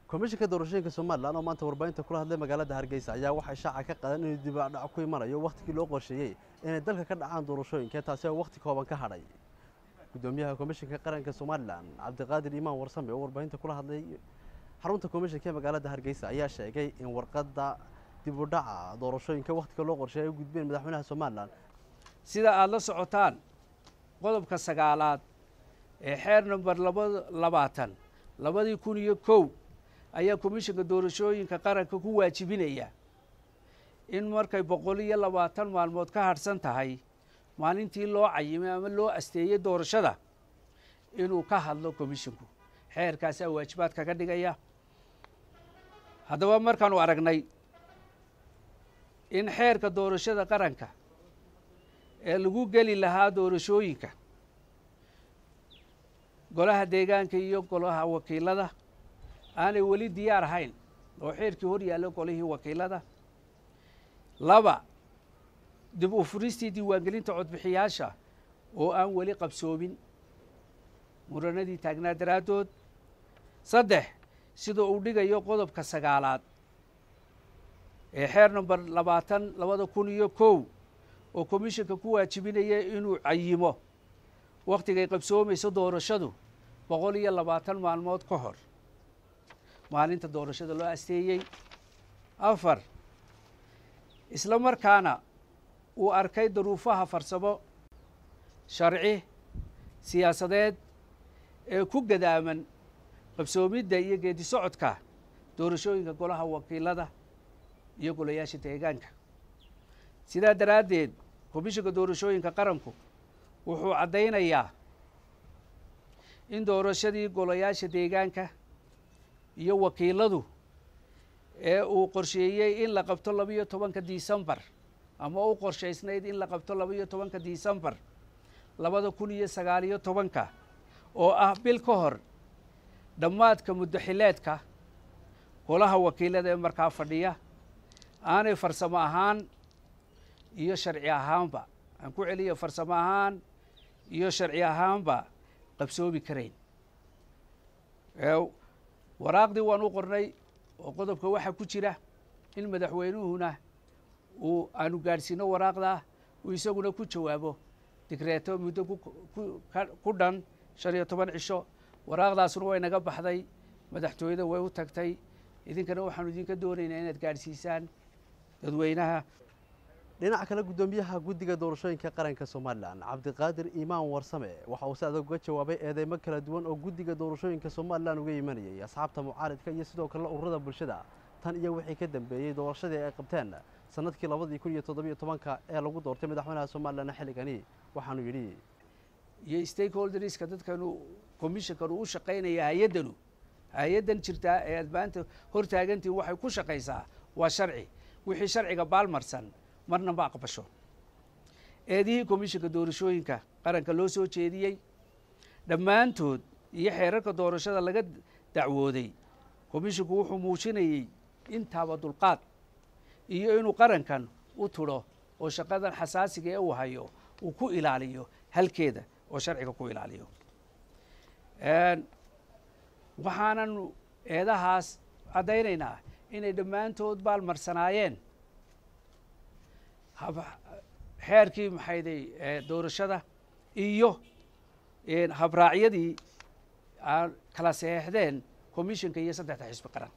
komishanka doorashooyinka Soomaaliland oo maanta warbaahinta kula hadlay magaalada Hargeysa ayaa waxay shaaca ka qaadeen in dib u dhac ku imanayo waqtigii loo qorsheeyay inay dalka ka dhacaan doorashooyinka taasi oo waqti kooban ka hadhay. Gudoomiyaha komishanka qaranka Soomaaliland Cabdiqaadir Imaan Warsame oo warbaahinta kula hadlay xarunta komishanka magaalada Hargeysa ayaa sheegay in warqadda dib u dhaca doorashooyinka waqtiga loo qorsheeyay ay gudbeen madaxweynaha Soomaaliland sida aad la socotaan qodobka 9aad ee xeer number 2021 ayaa komishanka doorashooyinka qaranka ku waajibinaya in markay 120 maalmood ka harsan tahay maalintii loo cayimay ama loo asteeyay doorashada inuu ka hadlo komishanku xeerkaas waajibaad kaga dhigaya. haddaba markaanu aragnay in xeerka doorashada qaranka ee lagu geli lahaa doorashooyinka golaha deegaanka iyo golaha wakiilada aanay weli diyaar ahayn oo xeerkii hor yaalla golihii wakiilada. 2 dib u furistii diiwaangelinta codbixiyaasha oo aan weli qabsoomin muranadii taagnaa daraaddood. 3 sida uu dhigayo qodobka 9aad ee xeer number 2021 oo komishanka ku waajibinaya inuu cayimo waqtigay qabsoomayso doorashadu 120 maalmood ka hor maalinta doorashada loo asteeyay. 4 isla markaana uu arkay duruufaha farsamo sharci siyaasadeed ee ku gadaaman qabsoomidda iyo geedi socodka doorashooyinka golaha wakiilada iyo golayaasha deegaanka. sidaa daraaddeed komishanka doorashooyinka qaranku wuxuu caddaynayaa in doorashadii golayaasha deegaanka iyo wakiiladu ee uu qorsheeyey in la qabto 12 Disembar ama uu qorshaysnayd in la qabto 12 Disembar 2019 oo ah bil ka hor dhammaadka muddaxileedka golaha wakiilada ee markaa fadhiya aanay farsamo ahaan iyo sharci ahaanba aan ku celiyo farsamo ahaan iyo sharci ahaanba qabsoomi karayn. waraaqdii waan u qornay oo qodobka waxaa ku jira in madaxweynuhuna aanu gaadhsiino waraaqda uu isaguna ku jawaabo digreeto muddo ku dhan 15 cisho. waraaqdaasuna way naga baxday madaxtooyada way u tagtay idinkana waxaanu idinka doonaynaa inaad gaadhsiisaan dadweynaha. dhinaca kale gudoomiyaha guddiga doorashooyinka qaranka Soomaaliland Cabdiqaadir Imaan Warsame waxa uu si adag uga jawaabay eedeymo kala duwan oo guddiga doorashooyinka Soomaaliland uga yimaanayay asxaabta mucaaradka iyo sidoo kale ururada bulshada tan iyo wixii ka dambeeyay doorashadii ay qabteen sanadkii 2017 ee lagu doortay madaxweynaha Soomaaliland xilligani. waxaanu yidhi iyo stakeholderska dadkanu komishanka u shaqeynaya hay'adan jirta ee adbaanta hortaagantii waxay ku shaqeysaa waa sharci wixii sharciga baalmarsan marna ma aqbasho. eedihii komishanka doorashooyinka qaranka loo soo jeediyey dhammaantood iyo xeerarka doorashada laga dacwooday komishanku wuxuu muujinayay intaaba dulqaad iyo inuu qarankan u turo oo shaqadan xasaasiga ee uu hayo uu ku ilaaliyo halkeeda oo sharciga ku ilaaliyo. waxaanan eedahaas caddaynaynaa inay dhammaantood baalmarsanaayeen xeerkii maxayday doorashada iyo habraacyadii kala saxeexdeen komishanka iyo 3 xisbi qaran.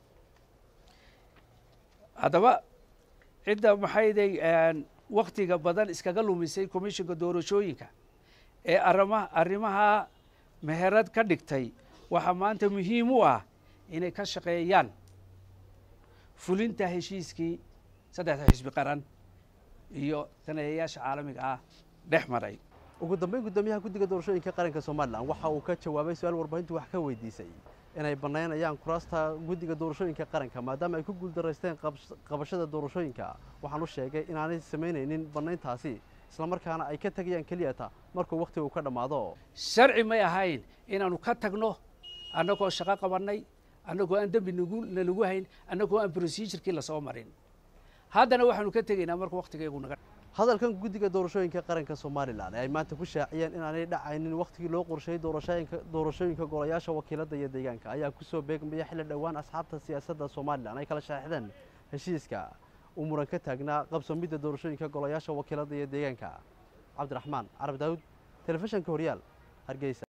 haddaba cidda maxayday waqtiga badan iskaga lumisay komishanka doorashooyinka ee arrimaha meherad ka dhigtay waxaa maanta muhiim u ah inay ka shaqeeyaan fulinta heshiiskii 3 xisbi qaran iyo tanayaasha caalamiga ah dhex maray. ugu dambeyn gudoomiyaha guddiga doorashooyinka qaranka Soomaaliland waxa uu ka jawaabay su'aal warbaahintu wax ka weydiisay inay banaynayaan kuraasta guddiga doorashooyinka qaranka maadaama ay ku guuldareysteen qabashada doorashooyinka. waxaan u sheegay inaanay sameynaynin banayntaasi isla markaana ay ka tagayaan keliyata markuu waqtigu ka dhamaado. sharci may ahayn inaanu ka tagno annagoo shaqo qabanay annagoo aan dambi nagu hayn annagoo aan procedure-kii la soo marin. haddana waxaanu ka tegaynaa markuu waqtigeegu naga hadalkan guddiga doorashooyinka qaranka Soomaaliland ay maanta ku shaaciyeen in aanay dhacaynin waqtigii loo qorsheeyay doorashooyinka golayaasha wakiilada iyo deegaanka ayaa ku soo beegmaya xilli dhawaan asxaabta siyaasadda Soomaaliland ay kala shaaxdeen heshiiska uu muran ka taagnaa qabsoomidda doorashooyinka golayaasha wakiilada iyo deegaanka. Cabdiraxmaan Carab Daawud, telefishinka Horyaal, Hargeysa.